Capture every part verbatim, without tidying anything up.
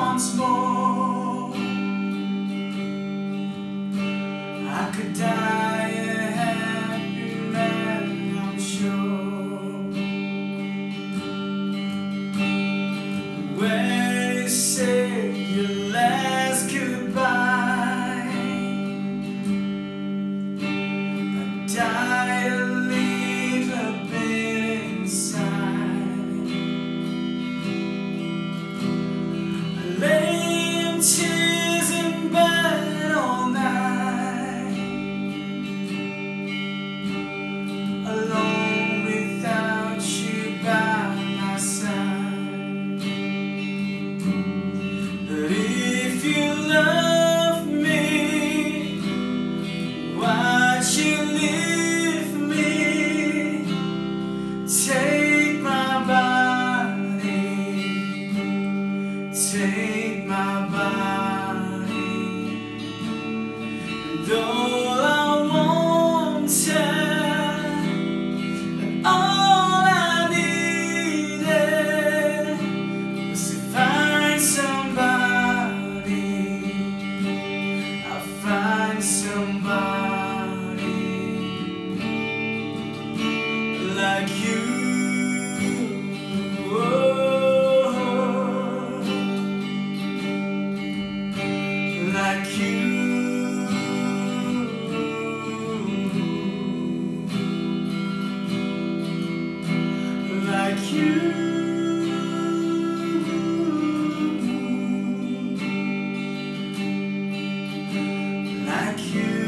once more. I could die a happy man, I'm sure. When you say your last goodbye, I die to leave a bit inside. I lay in tears in bed all night, alone without you by my side. But if you love me, why'd you leave me? Take my body, take my body, and all I wanted, and all I needed, was to find somebody. I'll find somebody like you. Oh, like you. Like you. Like you.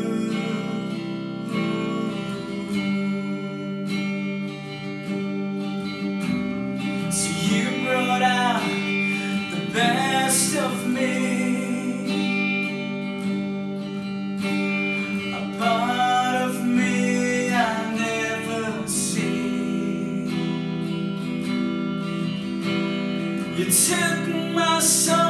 So you brought out the best of me, a part of me I never see. You took my soul